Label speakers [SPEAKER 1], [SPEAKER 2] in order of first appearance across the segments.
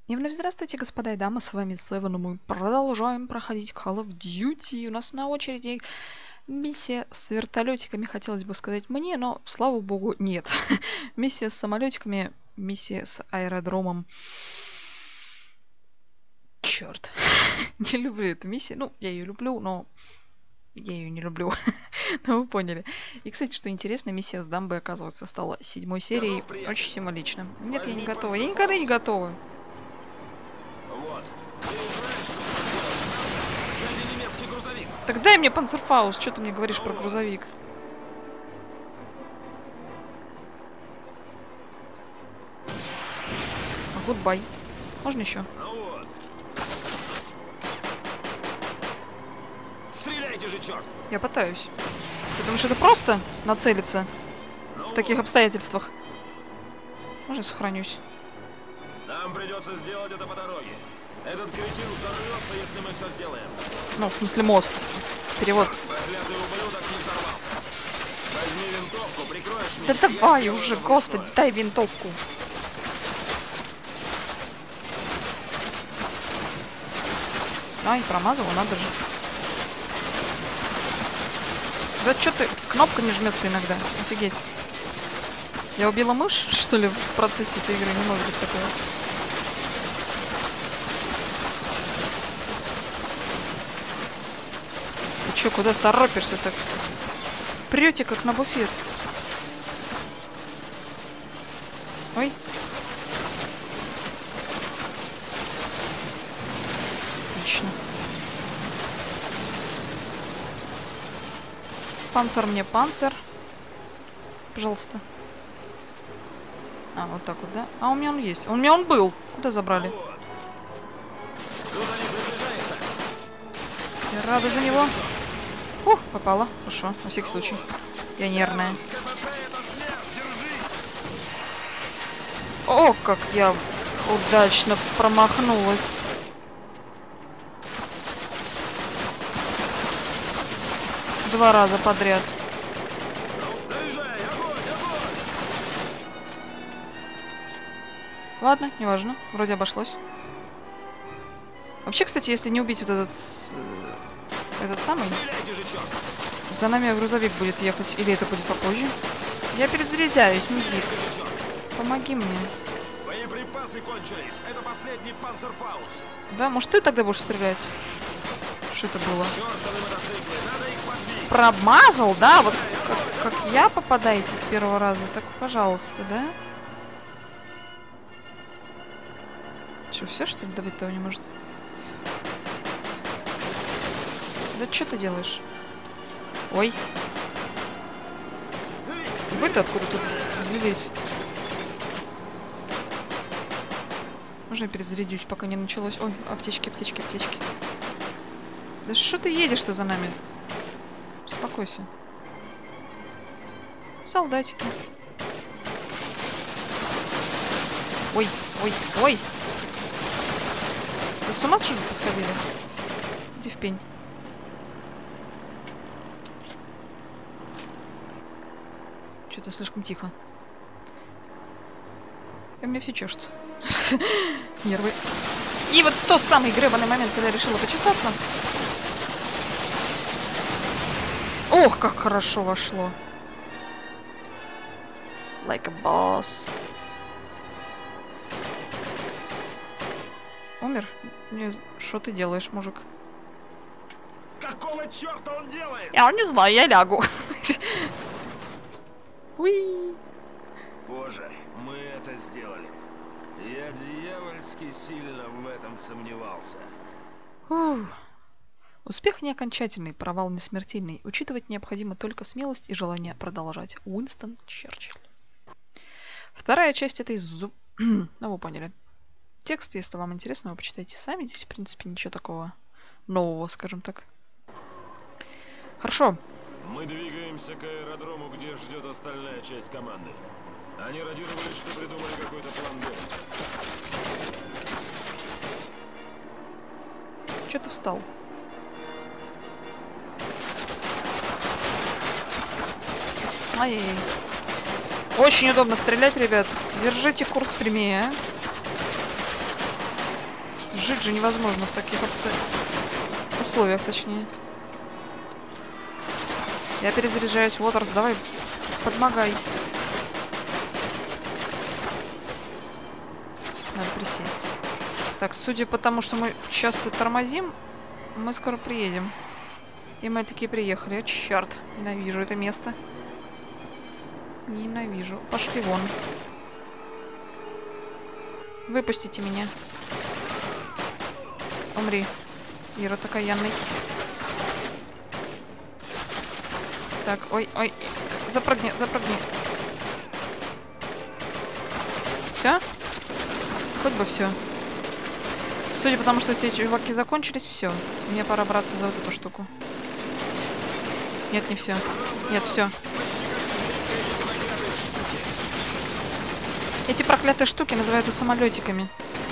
[SPEAKER 1] И вновь здравствуйте, господа и дамы, с вами Севен, и мы продолжаем проходить Call of Duty. У нас на очереди миссия с вертолетиками, хотелось бы сказать мне, но, слава богу, нет. Миссия с самолетиками, миссия с аэродромом. Черт, не люблю эту миссию. Ну, я ее люблю, но я ее не люблю. Но вы поняли. И, кстати, что интересно, миссия с дамбой, оказывается, стала 7-й серией. Очень символично. Нет, я не готова. Я никогда не готова.
[SPEAKER 2] Вот. Сзади немецкий грузовик.
[SPEAKER 1] Так дай мне панцерфауст, что ты мне говоришь про грузовик? Гудбай. Можно еще?
[SPEAKER 2] Ну вот. Стреляйте же, черт!
[SPEAKER 1] Я пытаюсь. Ты думаешь, это просто нацелиться в таких обстоятельствах? Можно я сохранюсь?
[SPEAKER 2] Нам придется сделать это по дороге. Этот кретин взорвется, если мы все сделаем.
[SPEAKER 1] Ну, в смысле мост. Перевод.
[SPEAKER 2] Проклятый ублюдок не взорвался. Возьми винтовку, прикроешь меня.
[SPEAKER 1] Да давай уже, господи, дай винтовку. Ай, промазала, надо же. Да что ты, кнопка не жмется иногда, офигеть. Я убила мышь, что ли, в процессе этой игры? Не может быть такого. Ты чё, куда торопишься так? Прёте, как на буфет. Ой. Отлично. Панцир мне, панцир. Пожалуйста. А, вот так вот, да? А у меня он есть. У меня он был. Куда забрали?
[SPEAKER 2] Вот. Тут они приближаются.
[SPEAKER 1] Я рада за него. Ух, попала. Хорошо, на всякий случай. Я нервная.
[SPEAKER 2] СКПП это смерть, держись.
[SPEAKER 1] О, как я удачно промахнулась. Два раза подряд.
[SPEAKER 2] Доезжай, огонь, огонь.
[SPEAKER 1] Ладно, неважно. Вроде обошлось. Вообще, кстати, если не убить вот этот самый,
[SPEAKER 2] Стреляйте же, черт.
[SPEAKER 1] за нами грузовик будет ехать. Или это будет попозже. Я перезаряжаюсь, мудик.
[SPEAKER 2] Стреляйте же, черт.
[SPEAKER 1] Помоги мне.
[SPEAKER 2] Боеприпасы кончились. Это последний панцерфауст.
[SPEAKER 1] Да, может ты тогда будешь стрелять? Что это было?
[SPEAKER 2] Чёртовы мотоциклы, надо их подбить.
[SPEAKER 1] Промазал, да? Вот как я попадаете с первого раза, так пожалуйста, да? Что, все что ли добыть того не может? Да что ты делаешь? Ой. Вы-то откуда тут взялись? Можно я перезарядюсь, пока не началось? Ой, аптечки, аптечки, аптечки. Да что ты едешь-то за нами? Успокойся. Солдатики. Ой, ой, ой! Вы с ума что ли посходили? Иди в пень. Что-то слишком тихо. И мне все чешется. Нервы. И вот в тот самый гребаный момент, когда я решила почесаться. Ох, как хорошо вошло. Like a boss. Умер? Не, что ты делаешь, мужик?
[SPEAKER 2] Какого черта он делает?
[SPEAKER 1] Я не знаю, я лягу. Уи.
[SPEAKER 2] Боже, мы это сделали. Я дьявольски сильно в этом сомневался.
[SPEAKER 1] Ух. Успех не окончательный, провал не смертельный. Учитывать необходимо только смелость и желание продолжать. Уинстон Черчилль. Вторая часть этой Ну, вы поняли. Текст, если вам интересно, вы почитайте сами. Здесь, в принципе, ничего такого нового, скажем так. Хорошо.
[SPEAKER 2] Мы двигаемся к аэродрому, где ждет остальная часть команды. Они радировали, что придумали какой-то план Б.
[SPEAKER 1] Чё ты встал? Ай-яй-яй. Очень удобно стрелять, ребят. Держите курс прямее. Жить же невозможно в таких условиях, точнее. Я перезаряжаюсь. Уотерс, давай, подмогай. Надо присесть. Так, судя по тому, что мы часто тормозим, мы скоро приедем. И мы такие приехали. Черт, ненавижу это место. Ненавижу. Пошли вон. Выпустите меня. Умри. Ира окаянный. Так, ой, ой. Запрыгни, запрыгни. Все? Хоть бы все. Судя по тому, что эти чуваки закончились, все. Мне пора браться за вот эту штуку. Нет, не все. Нет, все. Эти проклятые штуки называются самолетиками.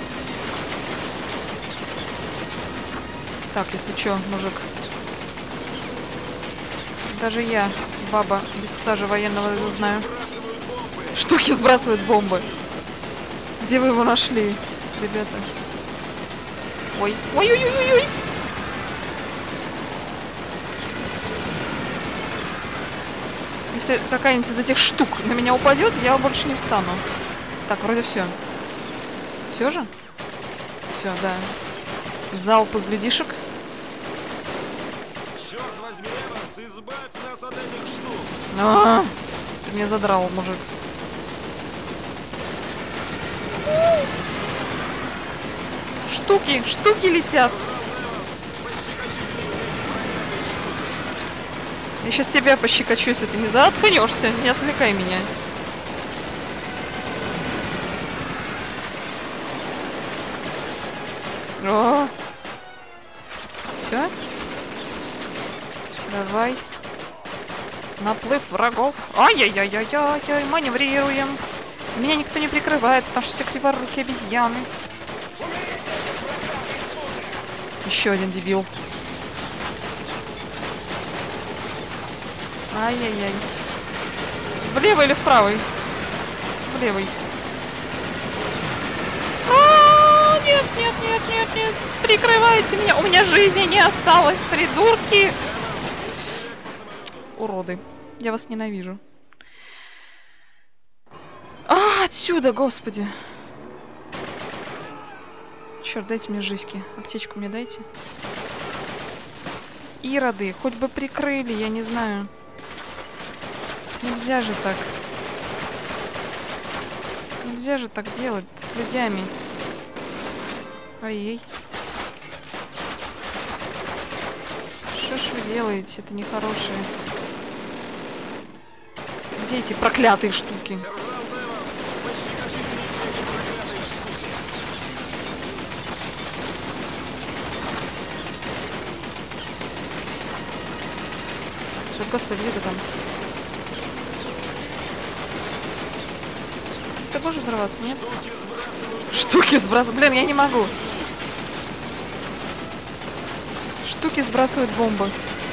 [SPEAKER 1] Так, если чё, мужик. Даже я, баба, без стажа военного, это знаю. Штуки сбрасывают бомбы. Где вы его нашли, ребята? Ой, ой-ой-ой-ой! Если какая-нибудь из этих штук на меня упадет, я больше не встану. Так, вроде все. Все же? Все, да. Залп из людишек.
[SPEAKER 2] Черт возьми, Эванс, избавь нас от этих штук.
[SPEAKER 1] Ты меня задрал, мужик. Штуки летят. Я сейчас тебя пощекочу, если ты не заткнешься. Не отвлекай меня. О! Все? Давай. Наплыв врагов. Ай-яй-яй-яй-яй, маневрируем. Меня никто не прикрывает, потому что все криворукие обезьяны. Еще один дебил. Ай-яй-яй. В левый или в правый? В левый. Нет, нет, нет, нет, нет. Прикрывайте меня. У меня жизни не осталось, придурки. Уроды. Я вас ненавижу. Отсюда, господи. Черт, дайте мне жизньки. Аптечку мне дайте. Ироды, хоть бы прикрыли, я не знаю. Нельзя же так. Нельзя же так делать с людьми. Ой-ей. Что ж вы делаете? Это нехорошее. Где эти проклятые штуки? Да, господи, где ты там? Ты можешь взорваться, нет? Штуки сбрасывают. Блин, я не могу. Штуки сбрасывают бомбы.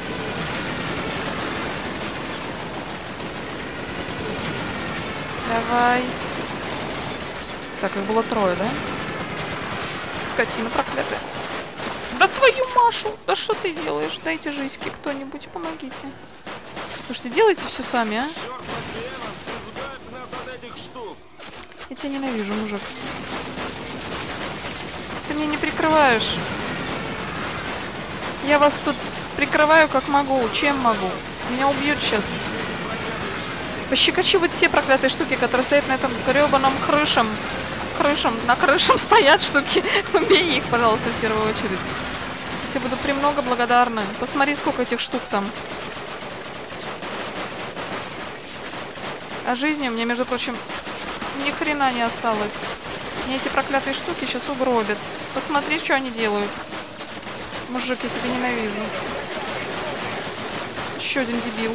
[SPEAKER 1] Давай. Так, их было трое, да? Скотина проклятая. Да твою Машу! Да что ты делаешь? Дайте жизньки кто-нибудь, помогите. Слушайте, делайте все сами, а? Я тебя ненавижу, мужик. Ты меня не прикрываешь. Я вас тут прикрываю как могу. Чем могу? Меня убьют сейчас. Пощекочи вот те проклятые штуки, которые стоят на этом гребаном крышам. На крышам стоят штуки. Убей их, пожалуйста, в первую очередь. Я тебе буду премного благодарна. Посмотри, сколько этих штук там. А жизни у меня, между прочим, ни хрена не осталось. Мне эти проклятые штуки сейчас угробят. Посмотри, что они делают. Мужик, я тебя ненавижу. Еще один дебил.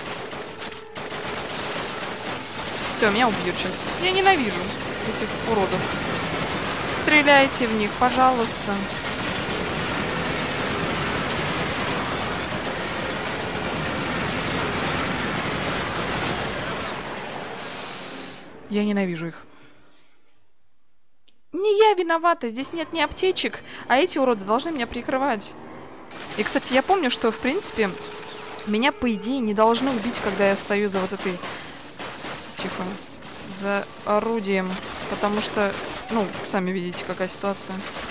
[SPEAKER 1] Все, меня убьют сейчас. Я ненавижу этих уродов. Стреляйте в них, пожалуйста. Я ненавижу их. Не я виновата, здесь нет ни аптечек, а эти уроды должны меня прикрывать. И, кстати, я помню, что, в принципе, меня, по идее, не должны убить, когда я стою за вот этой... Тихо. За орудием. Потому что, ну, сами видите, какая ситуация.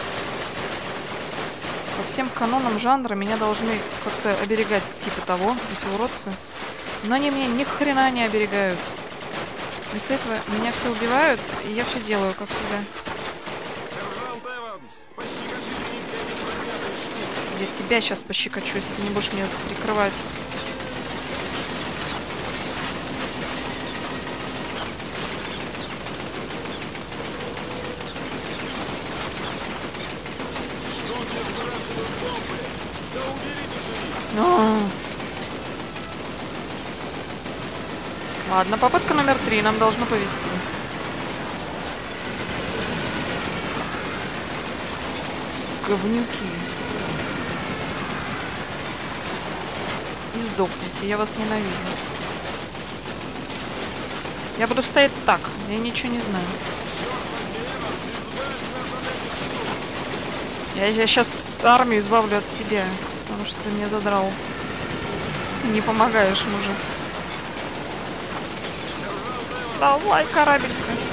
[SPEAKER 1] По всем канонам жанра меня должны как-то оберегать, типа того, эти уродцы. Но они меня ни хрена не оберегают. Вместо этого меня все убивают, и я все делаю, как всегда. Я тебя сейчас пощекочу, если ты не будешь меня прикрывать. Ладно, попытка номер 3, нам должно повезти. Говнюки. И сдохните, я вас ненавижу. Я буду стоять так, я ничего не знаю. Я сейчас армию избавлю от тебя, потому что ты меня задрал. Ты не помогаешь, мужик. Давай, корабелька.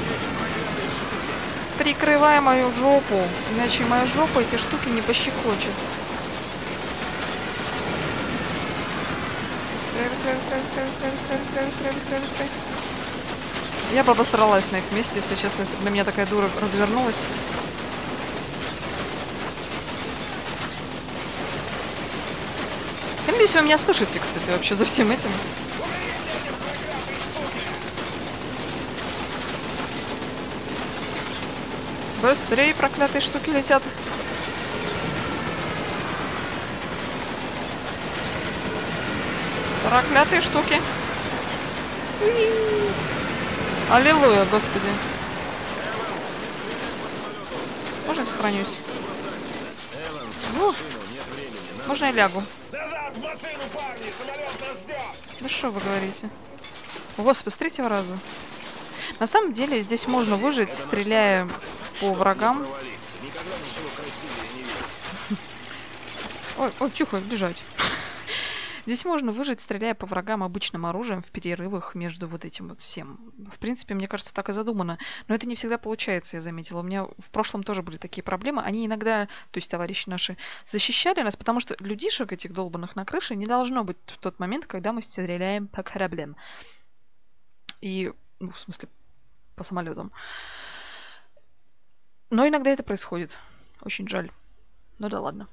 [SPEAKER 1] Прикрывай мою жопу, иначе моя жопа эти штуки не пощекочет. Быстрее, быстрее, быстрее, быстрее, быстрее, быстрее, быстрее, быстрее, быстрее. Я бы обосралась на их месте, если честно, если бы на меня такая дура развернулась. Я надеюсь, вы меня слышите, кстати, вообще за всем этим. Быстрее, проклятые штуки летят. Проклятые штуки. Аллилуйя, Господи. Можно я сохранюсь? Можно я лягу? Да что вы говорите? Господи, с третьего раза. На самом деле здесь можно выжить, стреляя по врагам. Ой, ой, тихо, бежать. Здесь можно выжить, стреляя по врагам обычным оружием в перерывах между вот этим вот всем. В принципе, мне кажется, так и задумано. Но это не всегда получается, я заметила. У меня в прошлом тоже были такие проблемы. Они иногда, то есть товарищи наши, защищали нас, потому что людишек этих долбанных на крыше не должно быть в тот момент, когда мы стреляем по кораблям. И, ну, в смысле, по самолетам. Но иногда это происходит. Очень жаль. Ну да ладно.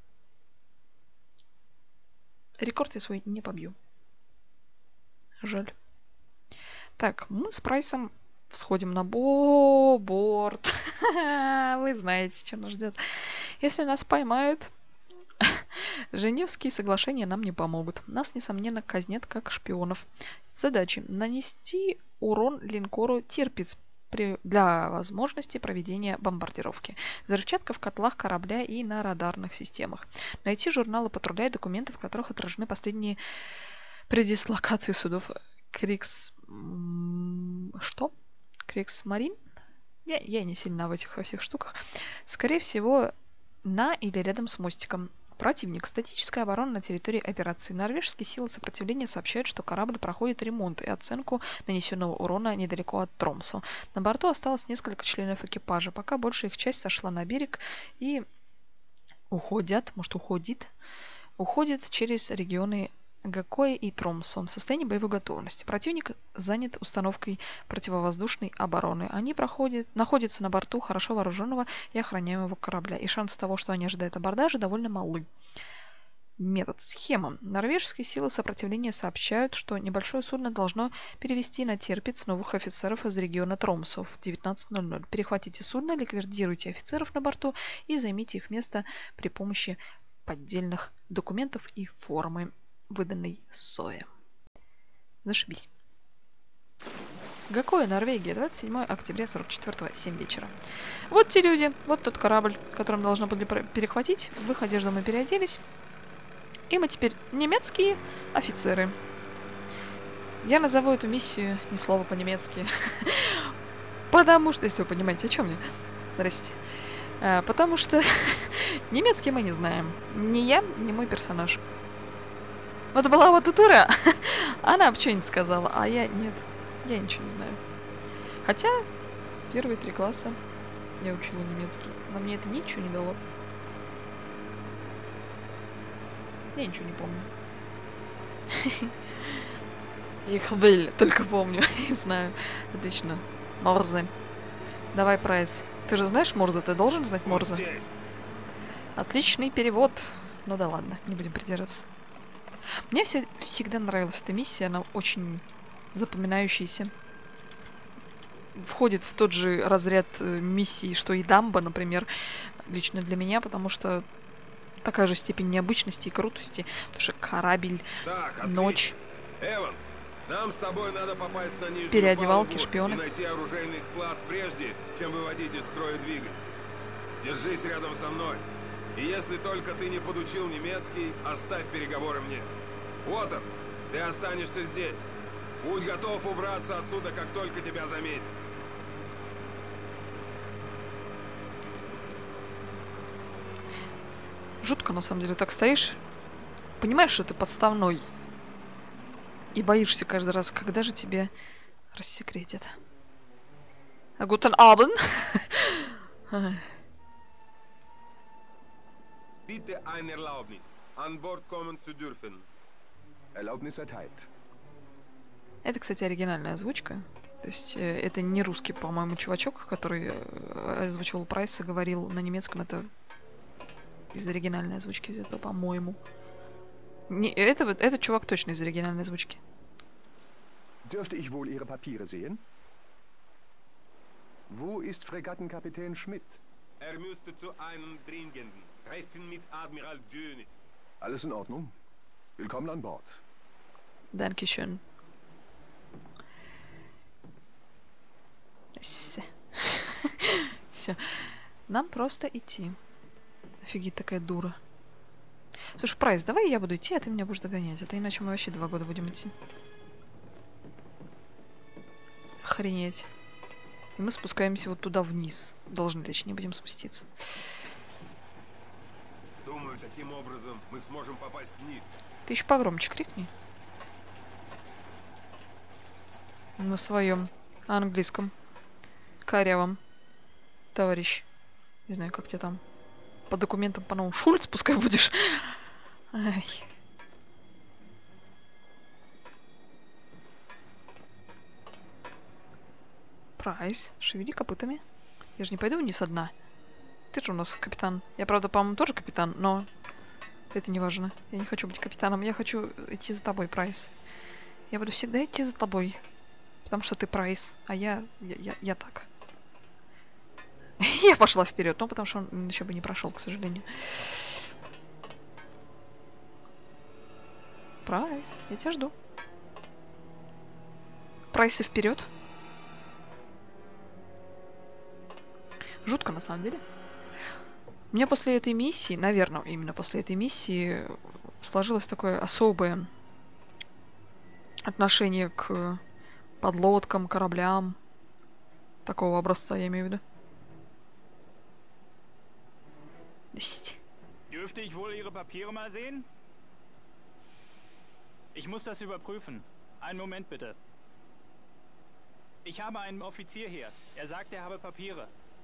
[SPEAKER 1] Рекорд я свой не побью. Жаль. Так, мы с Прайсом всходим на борт. Вы знаете, что нас ждет. Если нас поймают, Женевские соглашения нам не помогут. Нас, несомненно, казнят как шпионов. Задачи: нанести урон линкору Тирпиц для возможности проведения бомбардировки. Взрывчатка в котлах корабля и на радарных системах. Найти журналы патруля и документы, в которых отражены последние предислокации судов Крикс... Что? Криксмарин? Я не сильна во всех штуках. Скорее всего, на или рядом с мостиком. Противник. Статическая оборона на территории операции. Норвежские силы сопротивления сообщают, что корабль проходит ремонт и оценку нанесенного урона недалеко от Тромсо. На борту осталось несколько членов экипажа. Пока большая их часть сошла на берег и уходит через регионы Гакоя и Тромсо в состоянии боевой готовности. Противник занят установкой противовоздушной обороны. Они находятся на борту хорошо вооруженного и охраняемого корабля, и шансы того, что они ожидают абордажа, довольно малы. Метод. Схема. Норвежские силы сопротивления сообщают, что небольшое судно должно перевести на Тирпиц новых офицеров из региона Тромсо в 19:00. Перехватите судно, ликвидируйте офицеров на борту и займите их место при помощи поддельных документов и формы, выданной СОЭ. Зашибись. Гакоя, Норвегия, 27 октября 44-го, 7 вечера. Вот те люди, вот тот корабль, которым должно были перехватить. В их одежду мы переоделись. И мы теперь немецкие офицеры. Я назову эту миссию ни слова по-немецки. Потому что, если вы понимаете, о чем я. Здрасте. Потому что немецкий мы не знаем. Ни я, ни мой персонаж. Вот была вот Тура, она бы что-нибудь сказала, а я нет. Я ничего не знаю. Хотя первые 3 класса я учила немецкий, но мне это ничего не дало. Я ничего не помню. Их был, только помню. Не знаю. Отлично. Морзе. Давай прайс. Ты же знаешь Морзе? Ты должен знать Морзе? Отличный перевод. Ну да ладно, не будем придираться. Мне всегда нравилась эта миссия, она очень запоминающаяся. Входит в тот же разряд миссий, что и Дамба, например, лично для меня, потому что такая же степень необычности и крутости, потому что корабль,
[SPEAKER 2] Так,
[SPEAKER 1] ночь,
[SPEAKER 2] Эванс, нам с тобой надо попасть на нижнюю
[SPEAKER 1] переодевалки,
[SPEAKER 2] палубу
[SPEAKER 1] шпионы.
[SPEAKER 2] и найти оружейный склад прежде, чем выводить из строя двигатель. Держись рядом со мной. И если только ты не подучил немецкий, оставь переговоры мне. Уотерс, ты останешься здесь. Будь готов убраться отсюда, как только тебя заметят.
[SPEAKER 1] Жутко, на самом деле, так стоишь. Понимаешь, что ты подставной. И боишься каждый раз, когда же тебе рассекретят. Guten Abend.
[SPEAKER 2] Bitte eine Erlaubnis, an Bord kommen zu dürfen.
[SPEAKER 3] Erlaubnis erteilt.
[SPEAKER 1] Это, кстати, оригинальная озвучка. То есть это не русский, по-моему, чувачок, который озвучивал Прайса, говорил на немецком. Это из оригинальной озвучки взято, по-моему. Этот чувак точно из оригинальной озвучки.
[SPEAKER 3] Dürfte ich wohl Ihre Papiere sehen? Wo ist Fregattenkapitän Schmidt?
[SPEAKER 2] Müsste zu einem dringenden Treffen mit Admiral Döne.
[SPEAKER 3] Alles in Ordnung. Willkommen an Bord.
[SPEAKER 1] Dankeschön. Все. Нам просто идти. Офигеть, такая дура. Слушай, Прайс, давай я буду идти, а ты меня будешь догонять. А то иначе мы вообще 2 года будем идти. Охренеть. И мы спускаемся вот туда вниз. Должны, точнее, будем спуститься.
[SPEAKER 2] Думаю, таким образом мы сможем попасть вниз.
[SPEAKER 1] Ты еще погромче крикни. На своем английском. Корявом. Товарищ. Не знаю, как тебе там. По документам, по-новому. Шульц пускай будешь. Ай. Прайс, шевели копытами. Я же не пойду вниз одна. Ты же у нас капитан. Я, правда, по-моему, тоже капитан, но это не важно. Я не хочу быть капитаном. Я хочу идти за тобой, Прайс. Я буду всегда идти за тобой. Потому что ты Прайс, а я так. Я пошла вперед, но потому что он еще бы не прошел, к сожалению. Прайс, я тебя жду. Прайсы вперед. Жутко, на самом деле. У меня после этой миссии, наверное, именно после этой миссии сложилось такое особое отношение к подлодкам, кораблям. Такого образца, я имею в виду.
[SPEAKER 4] Dürfte ich wohl Ihre Papiere mal sehen? Ich muss das überprüfen. Einen Moment bitte. Ich habe einen Offizier hier. Er sagt, er habe Papiere.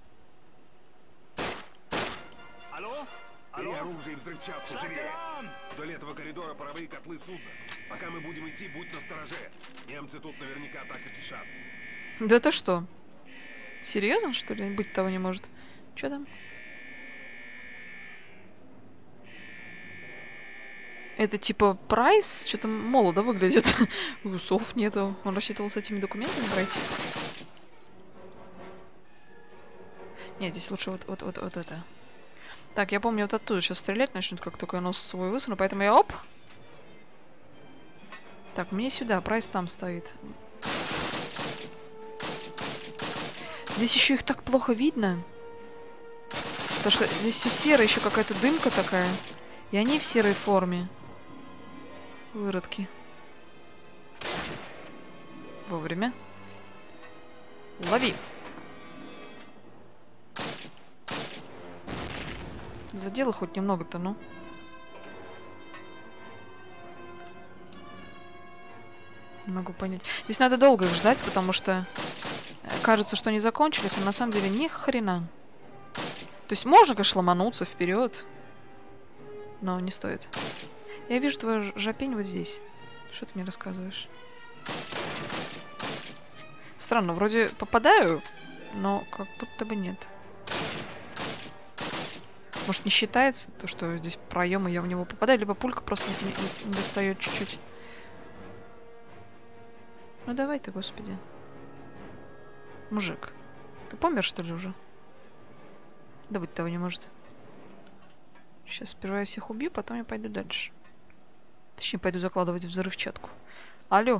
[SPEAKER 4] Hallo? Hallo?
[SPEAKER 2] Бери оружие и взрывчатку, живее!
[SPEAKER 4] Shutdown!
[SPEAKER 2] Вдоль этого коридора паровые котлы судна. Пока мы будем идти, будь настороже. Немцы тут наверняка так и кишат.
[SPEAKER 1] Да ты что? Серьезно, что ли? Быть того не может. Че там? Это типа Прайс? Что-то молодо выглядит. Усов нету. Он рассчитывал с этими документами пройти. Нет, здесь лучше вот это. Так, я помню, вот оттуда сейчас стрелять начнут, как только я нос свой высуну, поэтому я оп! Так, мне сюда, Прайс там стоит. Здесь еще их так плохо видно. Потому что здесь все серое, еще какая-то дымка такая. И они в серой форме. Выродки. Вовремя. Лови. Задело хоть немного-то, ну. Не могу понять. Здесь надо долго их ждать, потому что кажется, что они закончились, а на самом деле ни хрена. То есть можно, конечно, ломануться вперед, но не стоит. Я вижу твою жопень вот здесь. Что ты мне рассказываешь? Странно, вроде попадаю, но как будто бы нет. Может, не считается то, что здесь проем, и я в него попадаю, либо пулька просто не достает чуть-чуть. Ну давай ты, господи. Мужик, ты помер, что ли, уже? Да быть того не может. Сейчас сперва я всех убью, потом я пойду дальше. Точнее, пойду закладывать взрывчатку. Алло.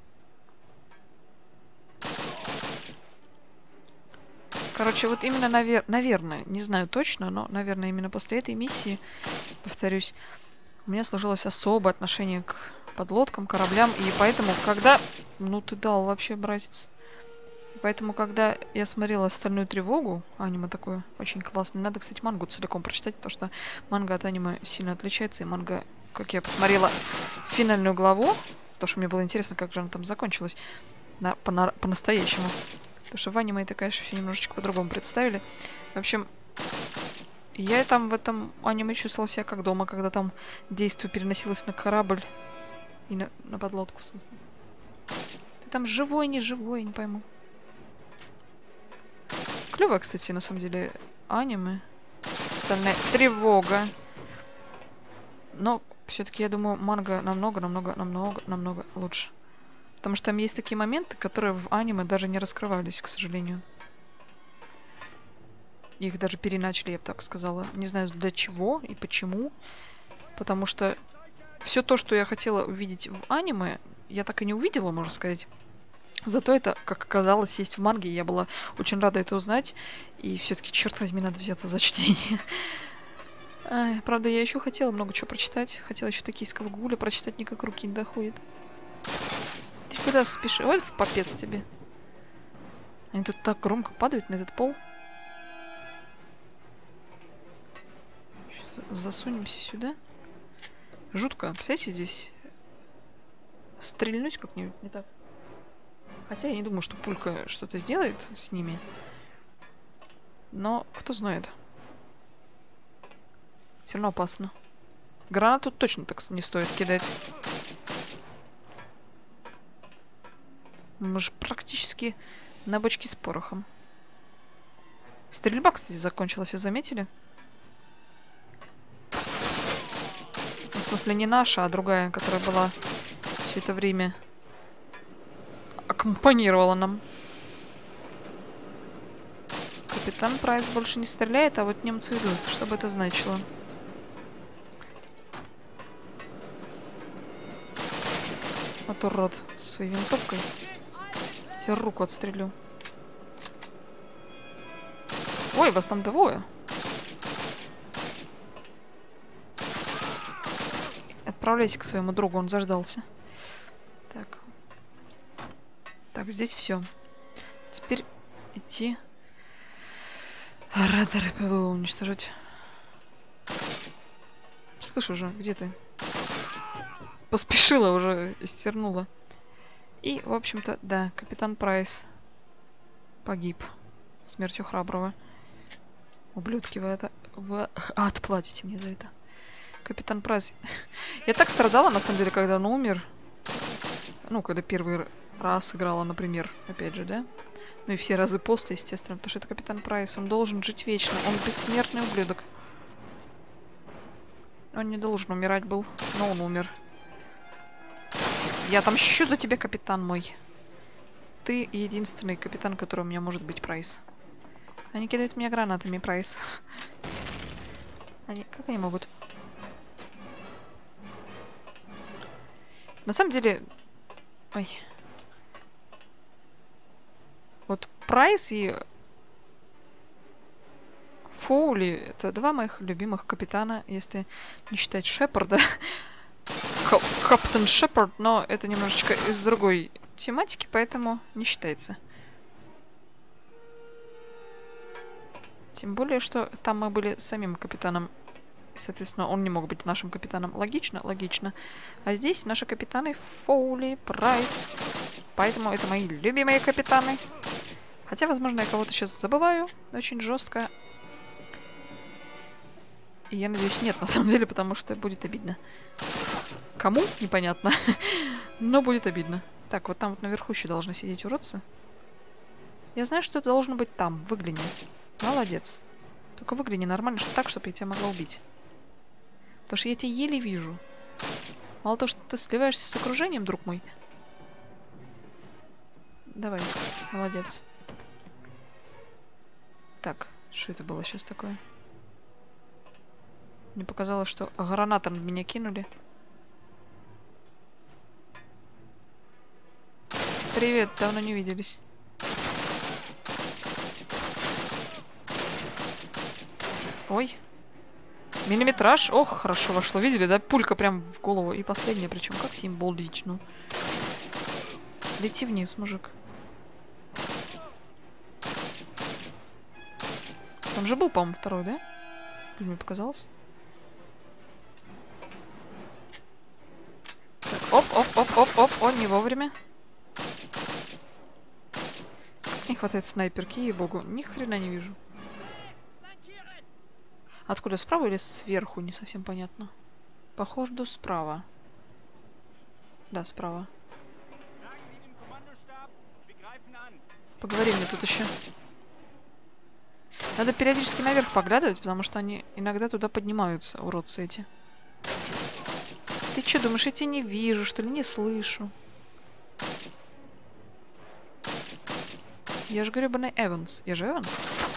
[SPEAKER 1] Короче, вот именно, наверное, не знаю точно, но, наверное, именно после этой миссии, повторюсь, у меня сложилось особое отношение к подлодкам, кораблям, и поэтому, когда... Ну ты дал вообще, братец. Поэтому, когда я смотрела «Стальную тревогу», аниме такое очень классное, надо, кстати, мангу целиком прочитать, потому что манга от аниме сильно отличается, и манга, как я посмотрела финальную главу, потому что мне было интересно, как же она там закончилась по-настоящему. Потому что в аниме это, конечно, все немножечко по-другому представили. В общем, я там в этом аниме чувствовала себя как дома, когда там действие переносилось на корабль и на подлодку, в смысле. Ты там живой, не живой, я не пойму. Клёвое, кстати, на самом деле, аниме. «Стальная тревога». Но все-таки, я думаю, манга намного лучше. Потому что там есть такие моменты, которые в аниме даже не раскрывались, к сожалению. Их даже переначали, я бы так сказала. Не знаю, для чего и почему. Потому что все то, что я хотела увидеть в аниме, я так и не увидела, можно сказать. Зато это, как оказалось, есть в манге. Я была очень рада это узнать. И все-таки, черт возьми, надо взяться за чтение. Правда, я еще хотела много чего прочитать. Хотела еще «Токийского гуля» прочитать, никак руки не доходит. Ты куда спешишь? Ой, в попец тебе. Они тут так громко падают на этот пол. Засунемся сюда. Жутко. Представляете, здесь стрельнуть как-нибудь не так. Хотя я не думаю, что пулька что-то сделает с ними. Но кто знает. Все равно опасно. Гранату точно так не стоит кидать. Мы же практически на бочке с порохом. Стрельба, кстати, закончилась, вы заметили? В смысле, не наша, а другая, которая была все это время аккомпанировала нам. Капитан Прайс больше не стреляет, а вот немцы идут. Что бы это значило? Вот урод с своей винтовкой. Тебе руку отстрелю. Ой, вас там двое. Отправляйся к своему другу, он заждался. Так. Так, здесь все. Теперь идти. Радары ПВО уничтожить. Слышу уже, где ты? Поспешила уже, истернула. И, в общем-то, да, капитан Прайс погиб смертью храброго. Ублюдки, вы отплатите мне за это. Капитан Прайс. Я так страдала, на самом деле, когда он умер. Ну, когда первый раз играла, например, опять же, да? Ну и все разы после, естественно, потому что это капитан Прайс. Он должен жить вечно. Он бессмертный ублюдок. Он не должен умирать был, но он умер. Я отомщу за тебя, капитан мой. Ты единственный капитан, который у меня может быть, Прайс. Они кидают меня гранатами, Прайс. Как они могут? На самом деле... Ой. Вот Прайс и Фоули — это два моих любимых капитана, если не считать Шепарда. Капитан Шепард, но это немножечко из другой тематики, поэтому не считается. Тем более, что там мы были самим капитаном. И, соответственно, он не мог быть нашим капитаном. Логично? Логично. А здесь наши капитаны Фоули, Прайс. Поэтому это мои любимые капитаны. Хотя, возможно, я кого-то сейчас забываю. Очень жестко. И я надеюсь, нет, на самом деле, потому что будет обидно. Кому? Непонятно. Но будет обидно. Так, вот там вот наверху еще должны сидеть уродцы. Я знаю, что это должно быть там. Выгляни. Молодец. Только выгляни нормально, что так, чтобы я тебя могла убить. Потому что я тебя еле вижу. Мало того, что ты сливаешься с окружением, друг мой. Давай. Молодец. Так, что это было сейчас такое? Мне показалось, что гранатом в меня кинули. Привет, давно не виделись. Ой. Миллиметраж. Ох, хорошо вошло. Видели, да? Пулька прям в голову. И последняя, причем как символично. Лети вниз, мужик. Там же был, по-моему, второй, да? Или мне показалось? Так, оп, он не вовремя. Как не хватает снайперки, ей-богу. Ни хрена не вижу. Откуда, справа или сверху? Не совсем понятно. Похоже, справа. Да, справа. Поговори мне тут еще. Надо периодически наверх поглядывать, потому что они иногда туда поднимаются, уродцы эти. Ты что, думаешь, я тебя не вижу, что ли? Не слышу. Я же гребаный Эванс. Я же Эванс?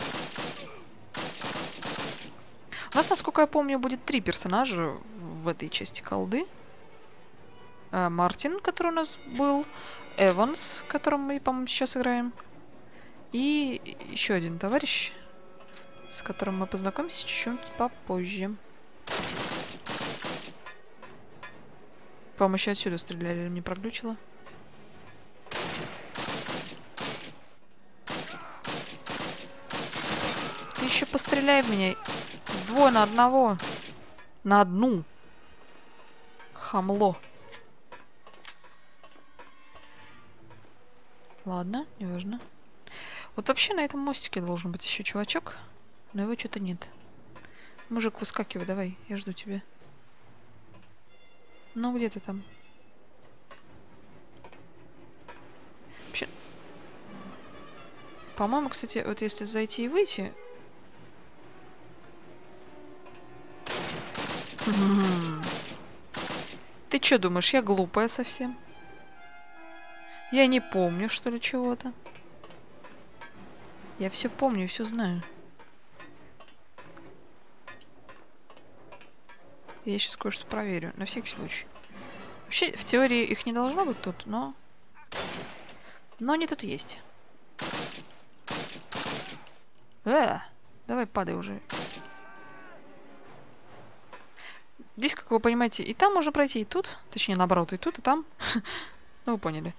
[SPEAKER 1] У нас, насколько я помню, будет 3 персонажа в этой части колды. Мартин, который у нас был. Эванс, которым мы, по-моему, сейчас играем. И еще один товарищ, с которым мы познакомимся чуть-чуть попозже. По-моему, еще отсюда стреляли, мне проглючило. Ты еще постреляй в меня. 2 на 1. На 1. Хамло. Ладно, неважно. Вот вообще на этом мостике должен быть еще чувачок, но его что-то нет. Мужик, выскакивай, давай, я жду тебя. Ну, где ты там? Вообще... По-моему, кстати, вот если зайти и выйти... Ты что думаешь, я глупая совсем? Я не помню, что ли, чего-то. Я все помню, все знаю. Я сейчас кое-что проверю, на всякий случай. Вообще, в теории их не должно быть тут, но... Но они тут есть. Давай падай уже. Здесь, как вы понимаете, и там можно пройти, и тут. Точнее, наоборот, и тут, и там. Ну, вы поняли.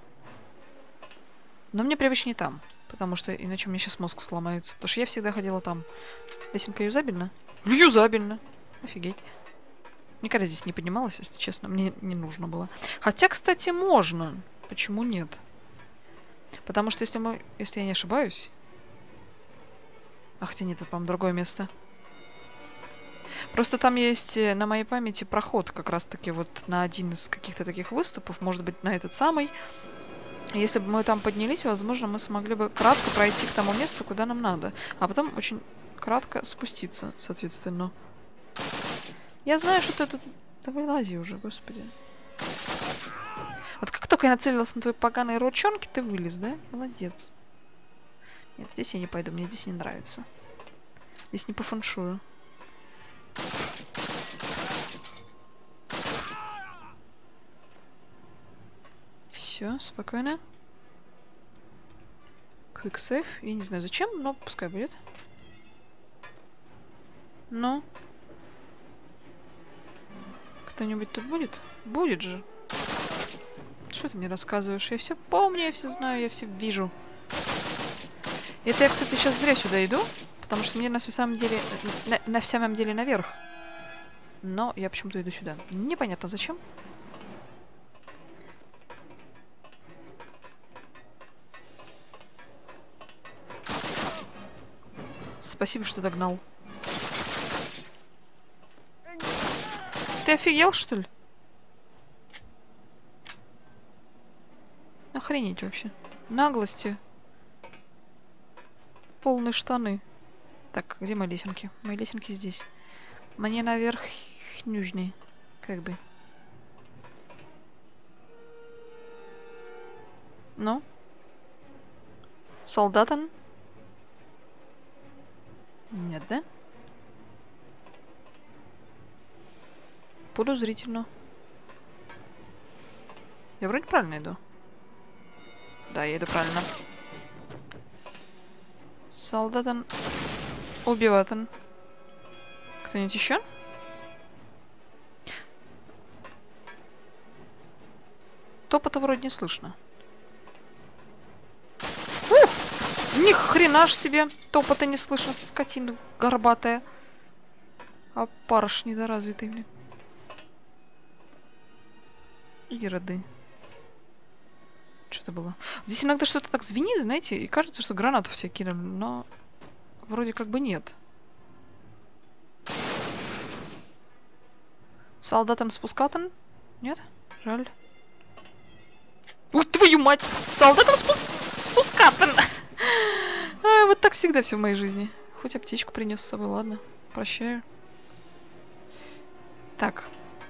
[SPEAKER 1] Но мне привычнее там. Потому что иначе у меня сейчас мозг сломается. Потому что я всегда ходила там. Лесенка юзабельна? Юзабельна. Офигеть. Никогда здесь не поднималась, если честно. Мне не нужно было. Хотя, кстати, можно. Почему нет? Потому что если я не ошибаюсь... Ах, хотя нет, это, по-моему, другое место. Просто там есть на моей памяти проход как раз-таки вот на один из каких-то таких выступов. Может быть, на этот самый. Если бы мы там поднялись, возможно, мы смогли бы кратко пройти к тому месту, куда нам надо. А потом очень кратко спуститься, соответственно. Я знаю, что ты тут... Да вылази уже, господи. Вот как только я нацелилась на твои поганые ручонки, ты вылез, да? Молодец. Нет, здесь я не пойду, мне здесь не нравится. Здесь не по фэншую. Все, спокойно. Quick save. Я не знаю зачем, но пускай будет. Ну. Кто-нибудь тут будет? Будет же. Что ты мне рассказываешь? Я все помню, я все знаю, я все вижу. Это я, кстати, сейчас зря сюда иду, Потому что мне на самом деле... На самом деле наверх. Но я почему-то иду сюда. Непонятно зачем. Спасибо, что догнал. Ты офигел, что ли? Охренеть вообще. Наглости. Полные штаны. Так, где мои лесенки? Мои лесенки здесь. Мне наверх нужны. Как бы. Ну? Солдатан? Нет, да? Подозрительно. Я вроде правильно иду. Да, я иду правильно. Солдатан. Убиватан. Кто-нибудь еще? Топота вроде не слышно. Ни хрена ж себе! Топота не слышно, скотина горбатая. А парыш недоразвитый, блин. Ироды. Что-то было. Здесь иногда что-то так звенит, знаете, и кажется, что гранату все кинули, но вроде как бы нет. Солдатан спускатан? Нет? Жаль. Ой, твою мать! Солдатан спускатан! Вот так всегда все в моей жизни. Хоть аптечку принес с собой, ладно. Прощаю. Так.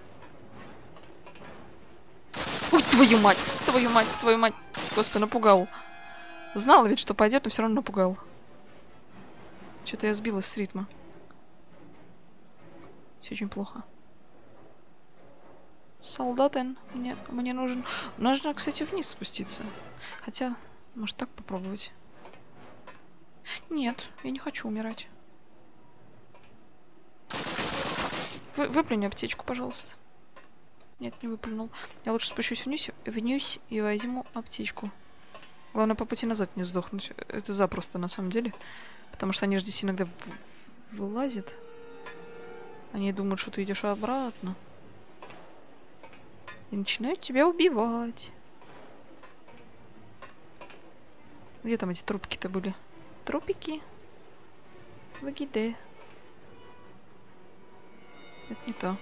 [SPEAKER 1] Ой, твою мать! Твою мать! Твою мать! Господи, напугал. Знала ведь, что пойдет, но все равно напугал. Что-то я сбилась с ритма. Все очень плохо. Солдатен, мне нужен... Нужно, кстати, вниз спуститься. Хотя, может так попробовать. Нет, я не хочу умирать. Выплюнь аптечку, пожалуйста. Нет, не выплюнул. Я лучше спущусь вниз и возьму аптечку. Главное, по пути назад не сдохнуть. Это запросто, на самом деле. Потому что они же здесь иногда вылазят. Они думают, что ты идешь обратно. И начинают тебя убивать. Где там эти трупики-то были? Трупики? Вагиде. Это не то.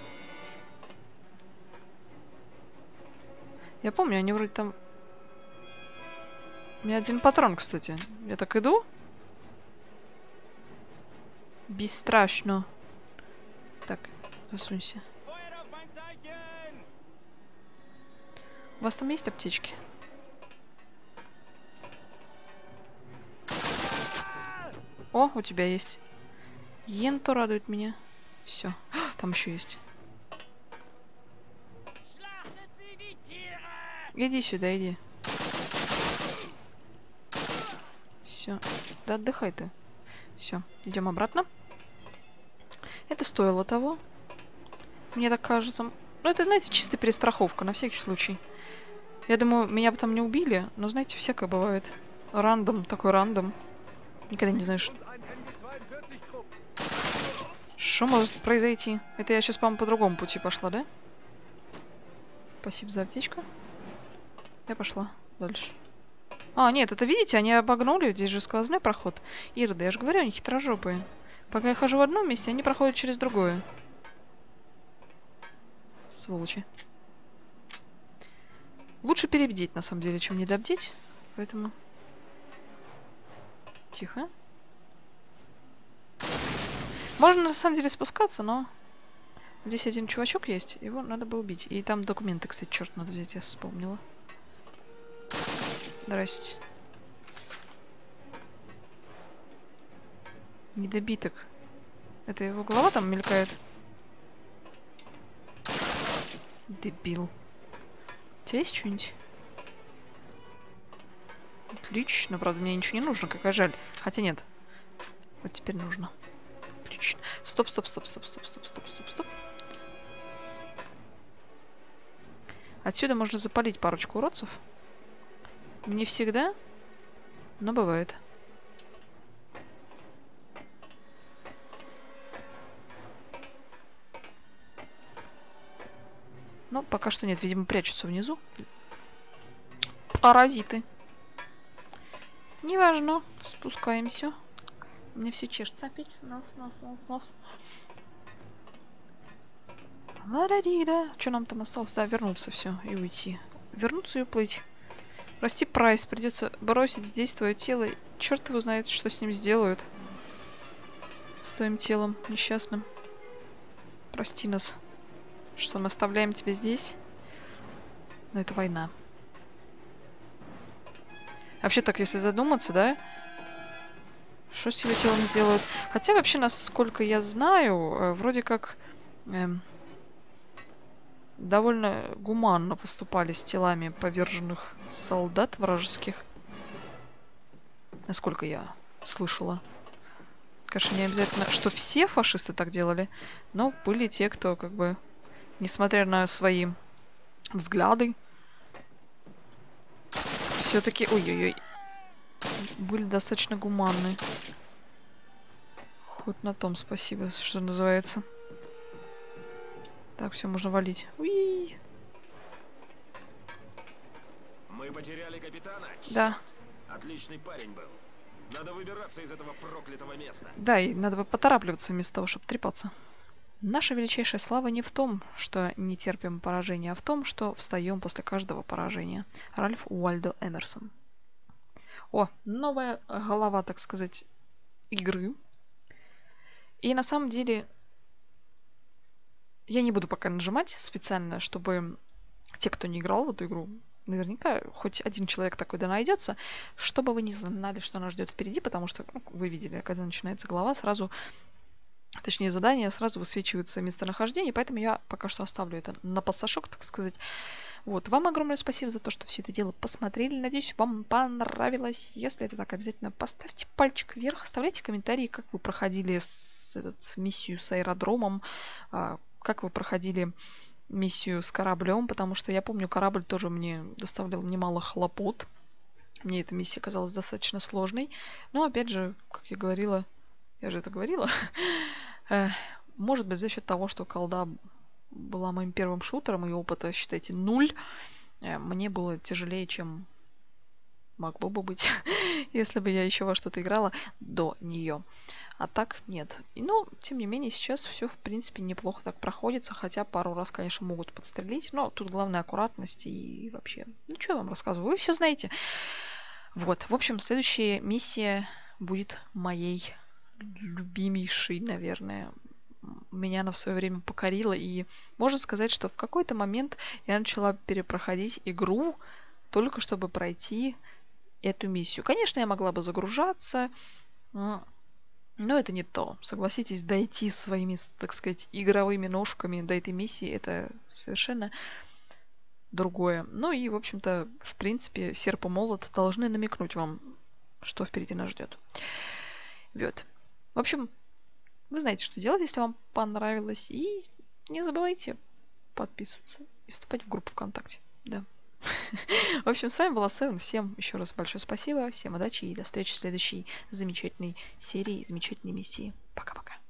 [SPEAKER 1] Я помню, они вроде там... У меня один патрон, кстати. Я так иду? Бесстрашно. Так, засунься. У вас там есть аптечки? О, у тебя есть. Енто радует меня. Все. Там еще есть. Иди сюда, иди. Все. Да отдыхай ты. Все, идем обратно. Это стоило того. Мне так кажется. Ну, это, знаете, чисто перестраховка, на всякий случай. Я думаю, меня бы там не убили, но, знаете, всякое бывает. Рандом, такой рандом. Никогда не знаешь, что может произойти. Это я сейчас, по-моему, по другому пути пошла, да? Спасибо за аптечку. Я пошла дальше. А, нет, это, видите, они обогнули. Здесь же сквозной проход. Ироды, я же говорю, они хитрожопые. Пока я хожу в одном месте, они проходят через другое. Сволочи. Лучше перебдеть, на самом деле, чем недобдеть. Поэтому... Тихо. Можно, на самом деле, спускаться, но... Здесь один чувачок есть, его надо бы убить. И там документы, кстати, черт, надо взять, я вспомнила. Здрасте. Недобиток. Это его голова там мелькает? Дебил. У тебя есть что-нибудь? Отлично. Правда, мне ничего не нужно, какая жаль. Хотя нет. Вот теперь нужно. Отлично. Стоп, стоп, стоп, стоп, стоп, стоп, стоп, стоп, стоп. Отсюда можно запалить парочку уродцев. Не всегда, но бывает. Но пока что нет. Видимо, прячутся внизу. Паразиты. Неважно. Спускаемся. Мне все чешется опять. Нос. Ла-да-ди-да. Что нам там осталось? Да, вернуться все и уйти. Вернуться и уплыть. Прости, Прайс. Придется бросить здесь твое тело. Черт его знает, что с ним сделают. С твоим телом несчастным. Прости нас, что мы оставляем тебя здесь. Но это война. Вообще так, если задуматься, да? Что с его телом сделают? Хотя вообще, насколько я знаю, вроде как довольно гуманно поступали с телами поверженных солдат вражеских. Насколько я слышала. Конечно, не обязательно, что все фашисты так делали, но были те, кто как бы, несмотря на свои взгляды, все-таки, ой-ой-ой, были достаточно гуманны. Хоть на том спасибо, что называется. Так, все, можно валить. Уи!
[SPEAKER 2] Мы потеряли капитана?
[SPEAKER 1] Да.
[SPEAKER 2] Отличный парень был. Надо выбираться из этого проклятого места.
[SPEAKER 1] Да, и надо бы поторапливаться вместо того, чтобы трепаться. Наша величайшая слава не в том, что не терпим поражения, а в том, что встаем после каждого поражения. Ральф Уальдо Эмерсон. О, новая голова, так сказать, игры. И на самом деле я не буду пока нажимать специально, чтобы те, кто не играл в эту игру, наверняка хоть один человек такой да найдется, чтобы вы не знали, что нас ждет впереди, потому что, ну, вы видели, когда начинается глава, сразу, точнее задание, сразу высвечивается местонахождение, поэтому я пока что оставлю это на пассажок, так сказать. Вот, вам огромное спасибо за то, что все это дело посмотрели. Надеюсь, вам понравилось. Если это так, обязательно поставьте пальчик вверх, оставляйте комментарии, как вы проходили миссию с аэродромом, как вы проходили миссию с кораблем, потому что я помню, корабль тоже мне доставлял немало хлопот. Мне эта миссия казалась достаточно сложной. Но, опять же, как я говорила, я же это говорила, может быть, за счет того, что колда была моим первым шутером, и опыта, считайте, 0, мне было тяжелее, чем могло бы быть, если бы я еще во что-то играла до нее. А так нет. И, ну, тем не менее, сейчас все, в принципе, неплохо так проходится, хотя пару раз, конечно, могут подстрелить, но тут главное аккуратность и вообще... Ну, что я вам рассказываю? Вы все знаете. Вот, в общем, следующая миссия будет моей любимейшей, наверное. Меня она в свое время покорила, и можно сказать, что в какой-то момент я начала перепроходить игру только чтобы пройти эту миссию. Конечно, я могла бы загружаться, но это не то. Согласитесь, дойти своими, так сказать, игровыми ножками до этой миссии — это совершенно другое. Ну и, в общем-то, в принципе, серп и молот должны намекнуть вам, что впереди нас ждет. Вот. В общем, вы знаете, что делать, если вам понравилось. И не забывайте подписываться и вступать в группу ВКонтакте. Да. В общем, с вами была Севен. Всем еще раз большое спасибо. Всем удачи и до встречи в следующей замечательной серии, замечательной миссии. Пока-пока.